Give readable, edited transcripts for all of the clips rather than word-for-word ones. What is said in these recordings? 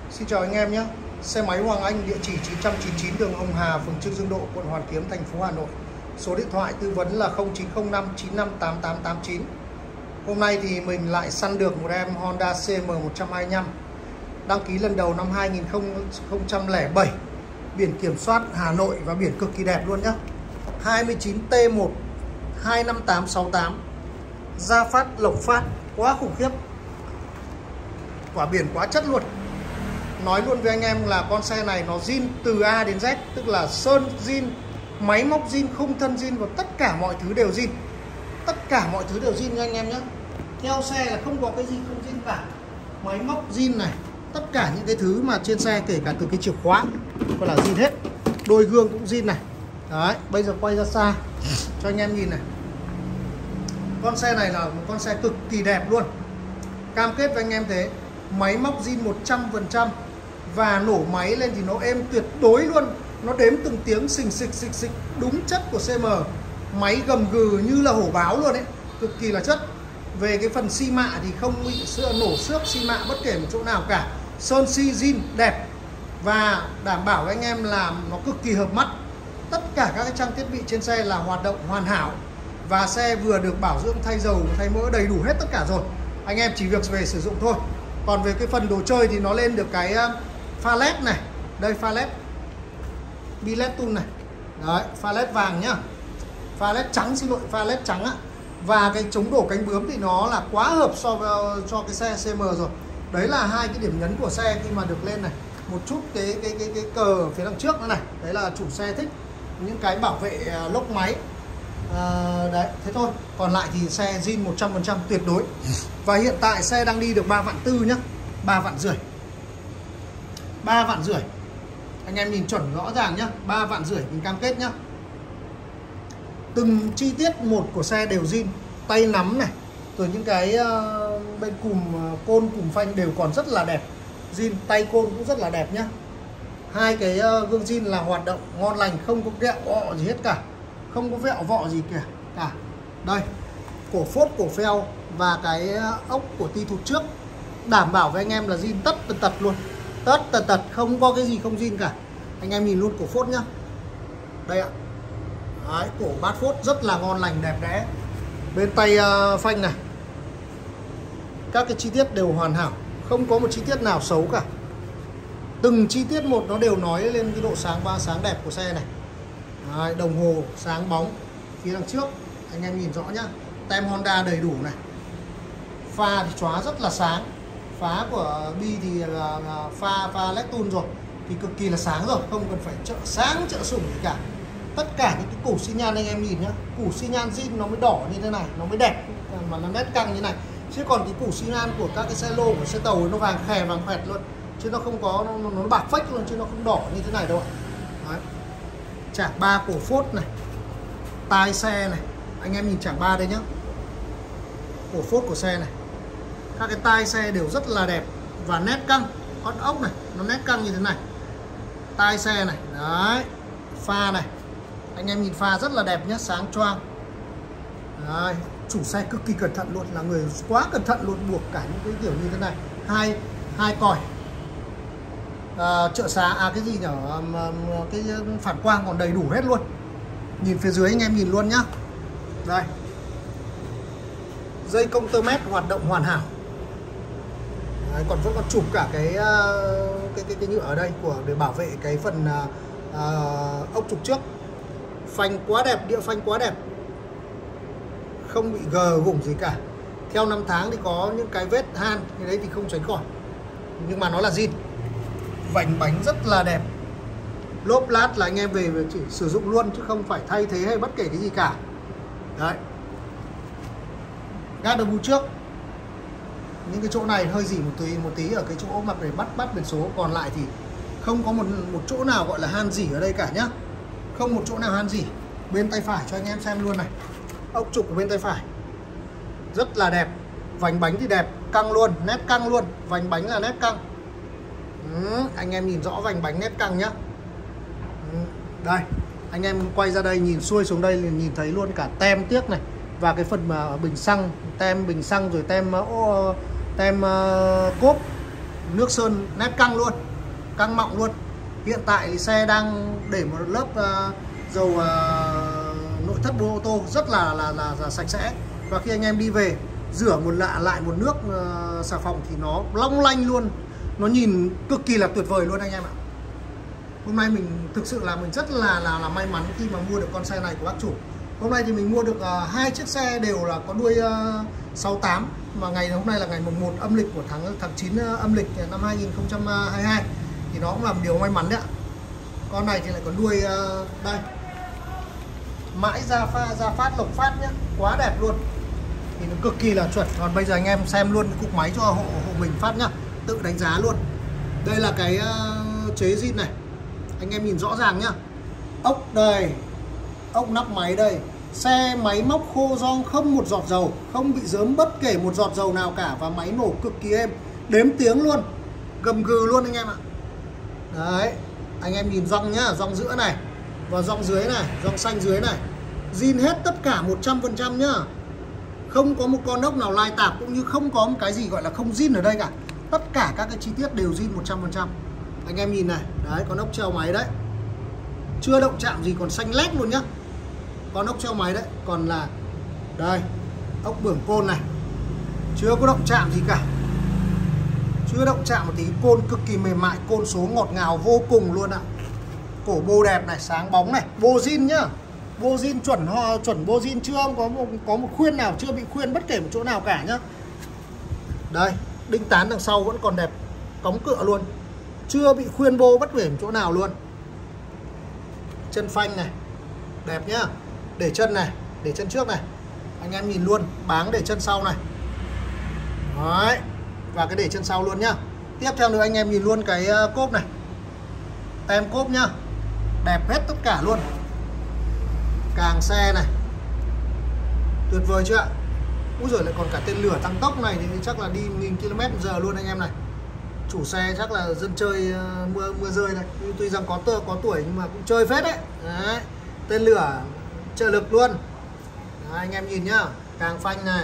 Xin chào anh em nhé. Xe máy Hoàng Anh, địa chỉ 999 đường Hồng Hà, phường Trương Dương Độ, quận Hoàn Kiếm, thành phố Hà Nội. Số điện thoại tư vấn là 0905 958889. Hôm nay thì mình lại săn được một em Honda CM125, đăng ký lần đầu năm 2007, biển kiểm soát Hà Nội và biển cực kỳ đẹp luôn nhé. 29T1 25868, Gia Phát Lộc Phát, quá khủng khiếp, quả biển quá chất luôn. Nói luôn với anh em là con xe này nó zin từ A đến Z, tức là sơn zin, máy móc zin, khung thân zin và tất cả mọi thứ đều zin. Tất cả mọi thứ đều zin nha anh em nhé. Theo xe là không có cái gì không zin cả. Máy móc zin này, tất cả những cái thứ mà trên xe, kể cả từ cái chìa khóa còn là zin hết. Đôi gương cũng zin này. Đấy, bây giờ quay ra xa cho anh em nhìn này. Con xe này là một con xe cực kỳ đẹp luôn. Cam kết với anh em thế. Máy móc zin 100%. Và nổ máy lên thì nó êm tuyệt đối luôn. Nó đếm từng tiếng xình xịch, đúng chất của CM. Máy gầm gừ như là hổ báo luôn ấy, cực kỳ là chất. Về cái phần xi mạ thì không bị nổ xước xi mạ bất kể một chỗ nào cả. Sơn xi zin đẹp. Và đảm bảo với anh em là nó cực kỳ hợp mắt. Tất cả các cái trang thiết bị trên xe là hoạt động hoàn hảo. Và xe vừa được bảo dưỡng, thay dầu, thay mỡ đầy đủ hết tất cả rồi. Anh em chỉ việc về sử dụng thôi. Còn về cái phần đồ chơi thì nó lên được cái pha led này. Đây pha led billet tool này. Đấy, pha led vàng nhá. Pha led trắng, xin lỗi, pha led trắng á. Và cái chống đổ cánh bướm thì nó là quá hợp cho cái xe CM rồi. Đấy là hai cái điểm nhấn của xe khi mà được lên này. Một chút cái cờ ở phía đằng trước nữa này. Đấy là chủ xe thích. Những cái bảo vệ lốc máy. Đấy, thế thôi. Còn lại thì xe zin 100% tuyệt đối. Và hiện tại xe đang đi được 3,4 vạn nhá. 3,5 vạn. 3,5 vạn. Anh em nhìn chuẩn rõ ràng nhá. 3,5 vạn mình cam kết nhá. Từng chi tiết một của xe đều zin. Tay nắm này, rồi những cái bên cùm côn, cùm phanh đều còn rất là đẹp. Zin, tay côn cũng rất là đẹp nhá. Hai cái gương zin là hoạt động ngon lành, không có kẹo vọ gì hết cả. Không có vẹo vọ gì cả. Đây, cổ phốt, cổ pheo và cái ốc của ti thụt trước đảm bảo với anh em là zin tất tật luôn. Tất tật, không có cái gì không zin cả. Anh em nhìn luôn cổ phốt nhá. Đây ạ. Đấy, cổ bát phốt rất là ngon lành, đẹp đẽ. Bên tay phanh này, các cái chi tiết đều hoàn hảo, không có một chi tiết nào xấu cả. Từng chi tiết một nó đều nói lên cái độ sáng đẹp của xe này. Đấy, đồng hồ sáng bóng phía đằng trước anh em nhìn rõ nhá. Tem Honda đầy đủ này. Pha thì chóa rất là sáng. Phá của Bi thì là pha LED tool rồi, thì cực kỳ là sáng rồi, không cần phải trợ sáng trợ sủng gì cả. Tất cả những cái củ xi nhan anh em nhìn nhá, củ xi nhan zin nó mới đỏ như thế này, nó mới đẹp mà nó nét căng như thế này. Chứ còn cái củ xi nhan của các cái xe lô, của xe tàu nó vàng khè vàng khoẹt luôn, chứ nó không có, nó bạc phách luôn, chứ nó không đỏ như thế này đâu ạ. Đấy. Chảng ba cổ phốt này, tai xe này, anh em nhìn chảng ba đây nhá, cổ phốt của xe này, các cái tai xe đều rất là đẹp và nét căng. Con ốc này nó nét căng như thế này, tai xe này, đấy, pha này, anh em nhìn pha rất là đẹp nhé, sáng choang. Đấy, chủ xe cực kỳ cẩn thận luôn, là người quá cẩn thận luôn, buộc cả những cái kiểu như thế này. Hai còi trợ xá, cái gì nhỉ, cái phản quang còn đầy đủ hết luôn. Nhìn phía dưới anh em nhìn luôn nhá. Đây, dây công tơ mét hoạt động hoàn hảo. Đấy, còn vẫn còn chụp cả cái nhựa ở đây để bảo vệ cái phần ốc trục trước. Phanh quá đẹp, đĩa phanh quá đẹp, không bị gờ gủng gì cả. Theo năm tháng thì có những cái vết han, cái đấy thì không tránh khỏi, nhưng mà nó là zin. Vành bánh rất là đẹp. Lốp lát là anh em về chỉ sử dụng luôn, chứ không phải thay thế hay bất kể cái gì cả. Đấy, gác đầu bu trước, những cái chỗ này hơi dỉ một tí ở cái chỗ mặt để bắt biển số, còn lại thì không có một chỗ nào gọi là han dỉ ở đây cả nhá. Không một chỗ nào han dỉ. Bên tay phải cho anh em xem luôn này, ốc trục của bên tay phải rất là đẹp. Vành bánh thì đẹp, căng luôn, nét căng luôn. Vành bánh là nét căng. Anh em nhìn rõ vành bánh nét căng nhá. Đây, anh em quay ra đây, nhìn xuôi xuống đây liền nhìn thấy luôn cả tem tiếc này. Và cái phần mà bình xăng, tem bình xăng, rồi tem cốp. nước sơn nét căng luôn, căng mọng luôn. Hiện tại thì xe đang để một lớp dầu nội thất ô tô rất là sạch sẽ. Và khi anh em đi về rửa lại một nước xà phòng thì nó long lanh luôn, nó nhìn cực kỳ là tuyệt vời luôn anh em ạ. Hôm nay mình thực sự là mình rất là may mắn khi mà mua được con xe này của bác chủ. Hôm nay thì mình mua được hai chiếc xe đều là có đuôi 68, và ngày hôm nay là ngày mùng 1 âm lịch của tháng 9 âm lịch năm 2022 thì nó cũng là một điều may mắn đấy ạ. Con này thì lại còn đuôi đây, mãi ra phát lộc phát nhá, quá đẹp luôn, thì nó cực kỳ là chuẩn. Còn bây giờ anh em xem luôn cục máy cho hộ mình phát nhá, tự đánh giá luôn. Đây là cái chế zin này, anh em nhìn rõ ràng nhá. Ốc đây, ốc nắp máy đây, xe máy móc khô giòn, không một giọt dầu, không bị rớm bất kể một giọt dầu nào cả, và máy nổ cực kỳ êm, đếm tiếng luôn, gầm gừ luôn anh em ạ. Đấy, anh em nhìn gioăng nhá, gioăng giữa này và gioăng dưới này, gioăng xanh dưới này, zin hết tất cả 100% nhá. Không có một con ốc nào lai tạp, cũng như không có một cái gì gọi là không zin ở đây cả. Tất cả các cái chi tiết đều zin 100%. Anh em nhìn này, đấy, con ốc treo máy đấy, chưa động chạm gì, còn xanh lét luôn nhá. Con ốc treo máy đấy, còn là đây, ốc bưởng côn này, chưa có động chạm gì cả, chưa động chạm một tí. Côn cực kỳ mềm mại, côn số ngọt ngào vô cùng luôn ạ. Cổ bô đẹp này, sáng bóng này, bô zin nhá, bô zin chuẩn bô zin, chưa có một khuyên nào, chưa bị khuyên bất kể một chỗ nào cả nhá. Đây, đinh tán đằng sau vẫn còn đẹp, cống cựa luôn, chưa bị khuyên bô bất kể một chỗ nào luôn. Chân phanh này đẹp nhá, để chân này, để chân trước này, anh em nhìn luôn, báng để chân sau này. Đấy, và cái để chân sau luôn nhá. Tiếp theo nữa anh em nhìn luôn cái cốp này, tem cốp nhá, đẹp hết tất cả luôn. Càng xe này, tuyệt vời chưa ạ? Úi giời, lại còn cả tên lửa tăng tốc này thì chắc là đi 1000 km/h luôn anh em này. Chủ xe chắc là dân chơi mưa rơi này, tuy rằng có tuổi nhưng mà cũng chơi phết đấy. Đấy, tên lửa trợ lực luôn. Đấy, anh em nhìn nhá, càng phanh này,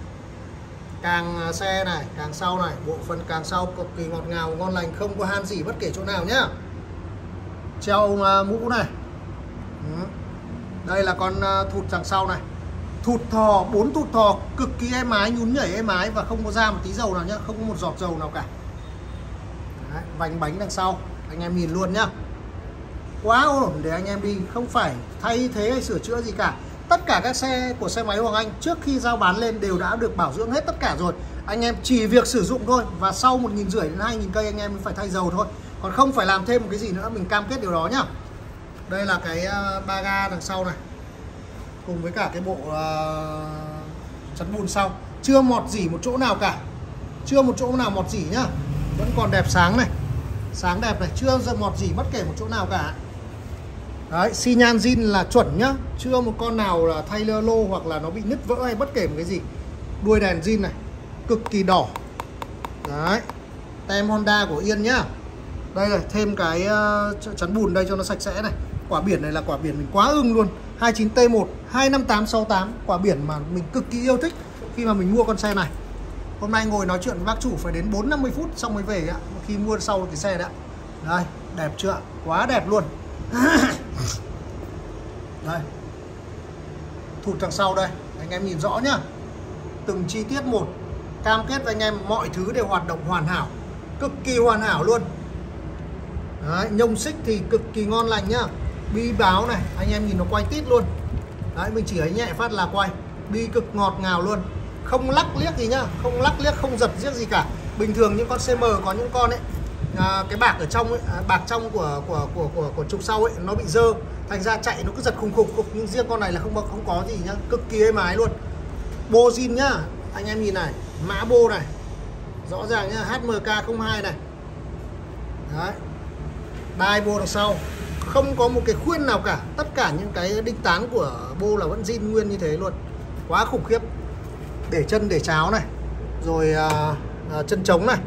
càng xe này, càng sau này, bộ phận càng sau cực kỳ ngọt ngào, ngon lành, không có han gì bất kể chỗ nào nhá. Treo mũ này. Đây là con thụt đằng sau này, thụt thò, 4 thụt thò cực kỳ êm ái, nhún nhảy êm ái và không có ra một tí dầu nào nhá, không có một giọt dầu nào cả. Đấy, vành bánh đằng sau anh em nhìn luôn nhá, quá ổn để anh em đi, không phải thay thế hay sửa chữa gì cả. Tất cả các xe của xe máy Hoàng Anh trước khi giao bán lên đều đã được bảo dưỡng hết tất cả rồi. Anh em chỉ việc sử dụng thôi, và sau 1.500 đến 2.000 cây anh em phải thay dầu thôi, còn không phải làm thêm một cái gì nữa, mình cam kết điều đó nhá. Đây là cái ba ga đằng sau này, cùng với cả cái bộ chắn bùn sau, chưa mọt dỉ một chỗ nào cả, chưa một chỗ nào mọt dỉ nhá, vẫn còn đẹp sáng này, sáng đẹp này, chưa mọt dỉ bất kể một chỗ nào cả. Đấy, xi nhan zin là chuẩn nhá, chưa một con nào là thay lô hoặc là nó bị nứt vỡ hay bất kể một cái gì. Đuôi đèn zin này, cực kỳ đỏ. Đấy, tem Honda của Yên nhá. Đây rồi, thêm cái chắn bùn đây cho nó sạch sẽ này. Quả biển này là quả biển mình quá ưng luôn, 29T1 25868, quả biển mà mình cực kỳ yêu thích khi mà mình mua con xe này. Hôm nay ngồi nói chuyện với bác chủ phải đến 4-50 phút xong mới về ạ, khi mua sau cái xe đã. Đây, đẹp chưa? Quá đẹp luôn. Đây, thụt đằng sau đây, anh em nhìn rõ nhá, từng chi tiết một, cam kết với anh em mọi thứ đều hoạt động hoàn hảo, cực kỳ hoàn hảo luôn. Đấy, nhông xích thì cực kỳ ngon lành nhá. Bi báo này, anh em nhìn nó quay tít luôn. Đấy, mình chỉ ấy nhẹ phát là quay. Bi cực ngọt ngào luôn, không lắc liếc gì nhá, không lắc liếc, không giật giết gì cả. Bình thường những con CM có những con ấy, cái bạc ở trong ấy, bạc trong của trục sau ấy nó bị dơ, thành ra chạy nó cứ giật khùng khục, nhưng riêng con này là không có gì nhá, cực kỳ êm ái luôn. Bô zin nhá, anh em nhìn này, mã bô này, rõ ràng nhá, HMK02 này. Đấy, đai bô đằng sau không có một cái khuyên nào cả, tất cả những cái đinh tán của bô là vẫn zin nguyên như thế luôn, quá khủng khiếp. Để chân để cháo này, rồi chân trống này.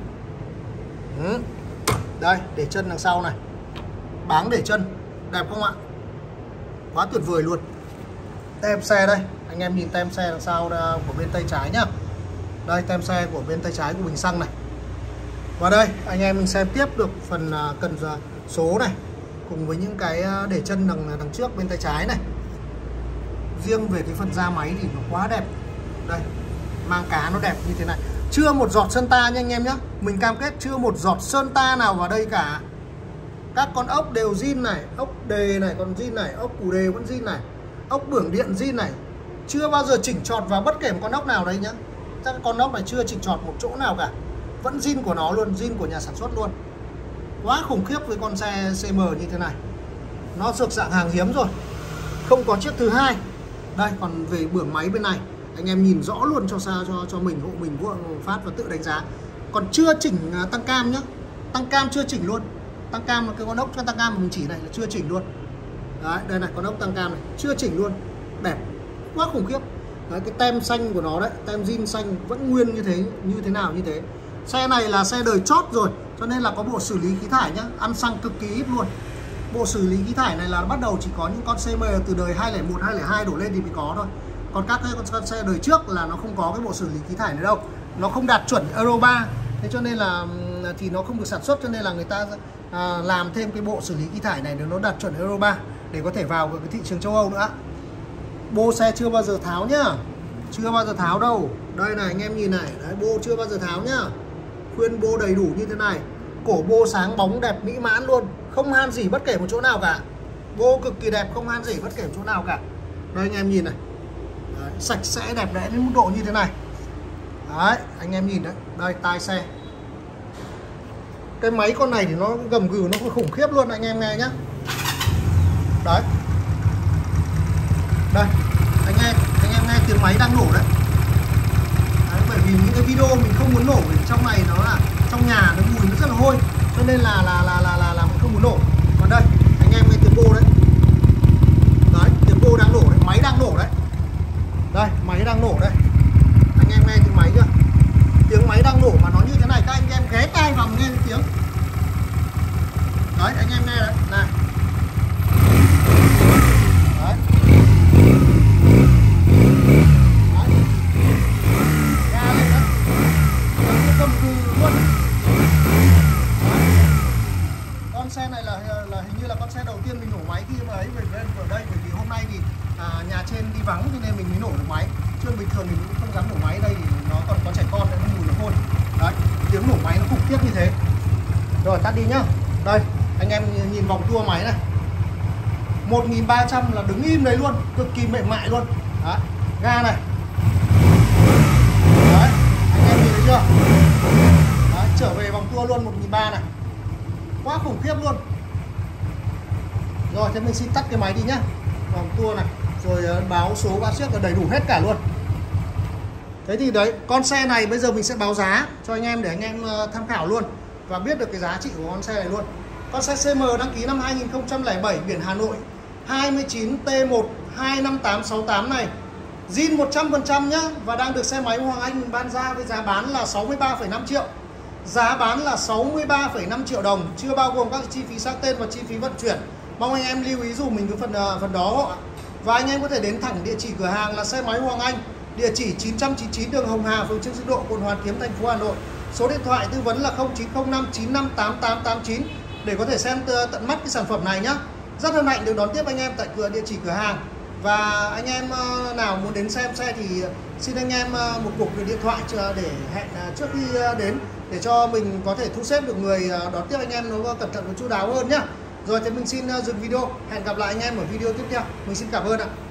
Đây, để chân đằng sau này, báng để chân, đẹp không ạ? Quá tuyệt vời luôn. Tem xe đây, anh em nhìn tem xe đằng sau của bên tay trái nhá. Đây, tem xe của bên tay trái của bình xăng này. Và đây anh em mình xem tiếp được phần cần số này cùng với những cái để chân đằng trước bên tay trái này. Riêng về cái phần da máy thì nó quá đẹp. Đây, mang cá nó đẹp như thế này. Chưa một giọt sơn ta nha anh em nhé. Mình cam kết chưa một giọt sơn ta nào vào đây cả. Các con ốc đều zin này, ốc đề này còn zin này, ốc củ đề vẫn zin này, ốc bưởng điện zin này. Chưa bao giờ chỉnh trọt vào bất kể một con ốc nào đây nhá. Các con ốc này chưa chỉnh trọt một chỗ nào cả. Vẫn zin của nó luôn, zin của nhà sản xuất luôn. Quá khủng khiếp với con xe CM như thế này. Nó thuộc dạng hàng hiếm rồi. Không có chiếc thứ hai. Đây, còn về bưởng máy bên này anh em nhìn rõ luôn cho sao cho mình, hộ mình vô phát và tự đánh giá. Còn chưa chỉnh tăng cam nhá. Tăng cam chưa chỉnh luôn. Tăng cam là cái con ốc tăng cam mà mình chỉ này là chưa chỉnh luôn. Đấy, đây này, con ốc tăng cam này chưa chỉnh luôn. Đẹp quá khủng khiếp. Đấy, cái tem xanh của nó đấy, tem zin xanh vẫn nguyên như thế nào như thế. Xe này là xe đời chót rồi, cho nên là có bộ xử lý khí thải nhá, ăn xăng cực kỳ ít luôn. Bộ xử lý khí thải này là bắt đầu chỉ có những con CM từ đời 201, 202 đổ lên thì mới có thôi. Còn các cái con xe đời trước là nó không có cái bộ xử lý khí thải này đâu. Nó không đạt chuẩn Euro 3. Thế cho nên là thì nó không được sản xuất, cho nên là người ta làm thêm cái bộ xử lý khí thải này để nó đạt chuẩn Euro 3 để có thể vào cái thị trường châu Âu nữa. Bô xe chưa bao giờ tháo nhá. Chưa bao giờ tháo đâu. Đây này anh em nhìn này, đấy, bô chưa bao giờ tháo nhá. Khuyên bô đầy đủ như thế này. Cổ bô sáng bóng đẹp mỹ mãn luôn. Không han gì bất kể một chỗ nào cả. Bô cực kỳ đẹp, không han gì bất kể một chỗ nào cả. Đây anh em nhìn này. Đấy, sạch sẽ đẹp đẽ đến mức độ như thế này. Đấy, anh em nhìn đấy. Đây, tai xe. Cái máy con này thì nó gầm gừ, nó khủng khiếp luôn anh em nghe nhá. Đấy. Đây, anh em nghe tiếng máy đang nổ đấy. Đấy, bởi vì những cái video mình không muốn nổ, vì trong này nó là trong nhà nó mùi nó rất là hôi, cho nên là mình không muốn nổ. Còn đây anh em nghe tiếng bô đấy. Đấy, tiếng bô đang nổ đấy, máy đang nổ đấy. Đây, máy đang nổ đây. Anh em nghe tiếng máy chưa? Tiếng máy đang nổ mà nó như thế này, các anh em ghé tai vào nghe tiếng. Đấy, anh em nghe đấy, này. Đấy. Con xe này là hình như là con xe đầu tiên mình nổ máy khi mà ấy về ở đây, bởi vì hôm nay thì nhà trên đi vắng cho nên mình mới nổ được máy. Chứ bình thường mình cũng không dám nổ máy đây, thì nó còn có trẻ con nữa, nó mùi nó hôi. Đấy, tiếng nổ máy nó khủng khiếp như thế. Rồi tắt đi nhá. Đây, anh em nhìn vòng tua máy này. 1300 là đứng im đấy luôn, cực kỳ mềm mại luôn. Đấy, ga này. Đấy, anh em nhìn thấy chưa? Đấy, trở về vòng tua luôn 1300 này. Quá khủng khiếp luôn. Rồi, thế mình xin tắt cái máy đi nhá. Vòng tua này, rồi báo số báo chiếc là đầy đủ hết cả luôn. Thế thì đấy, con xe này bây giờ mình sẽ báo giá cho anh em để anh em tham khảo luôn và biết được cái giá trị của con xe này luôn. Con xe CM đăng ký năm 2007, biển Hà Nội 29T1 25868 này. Zin 100% nhá, và đang được xe máy Hoàng Anh mình ban ra với giá bán là 63,5 triệu. Giá bán là 63,5 triệu đồng, chưa bao gồm các chi phí sang tên và chi phí vận chuyển. Mong anh em lưu ý dùm mình cái phần đó. Và anh em có thể đến thẳng địa chỉ cửa hàng là xe máy Hoàng Anh, địa chỉ 999 đường Hồng Hà, phường Trương Dương Độ, quận Hoàn Kiếm, thành phố Hà Nội. Số điện thoại tư vấn là 0905 958889 để có thể xem tận mắt cái sản phẩm này nhá. Rất hân hạnh được đón tiếp anh em tại địa chỉ cửa hàng. Và anh em nào muốn đến xem xe thì xin anh em một cuộc điện thoại để hẹn trước khi đến, để cho mình có thể thu xếp được người đón tiếp anh em nó cẩn thận và chu đáo hơn nhá. Rồi thì mình xin dừng video, hẹn gặp lại anh em ở video tiếp theo. Mình xin cảm ơn ạ.